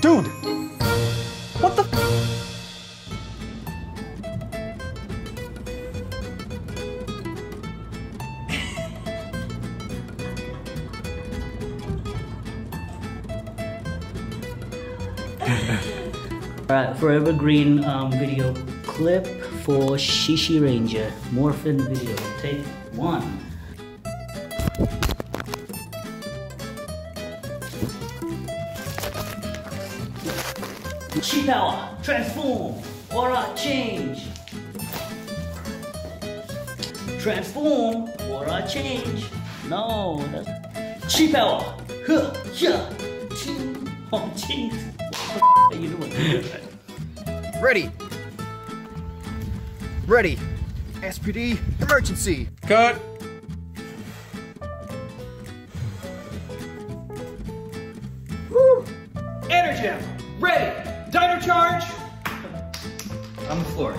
Dude! What the f? Alright, Forever Green video clip for Shishi Ranger. Morphin video. Take 1. Chi power, transform, aura change. Transform, aura change. No, that's chi power. Huh, yeah. Ching, oh, ching. What the f are you doing? Ready. Ready. SPD, emergency. Cut! Woo! Energy, ready. Dino charge. On the floor.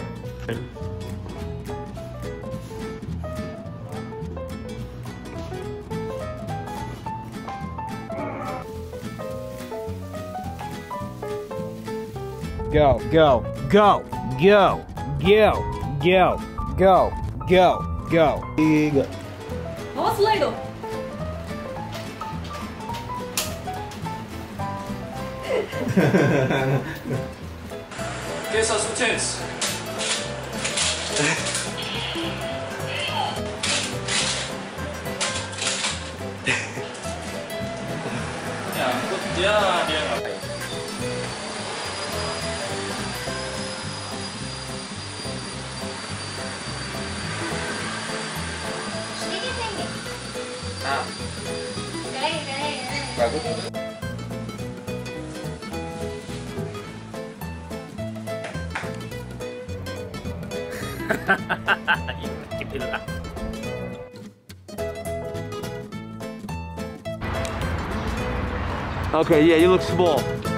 Go, go, go, go, go, go, go, go, go. Go. Vamos, Lego. Guess us some tents. Yeah. Bagus. Okay, yeah, you look small.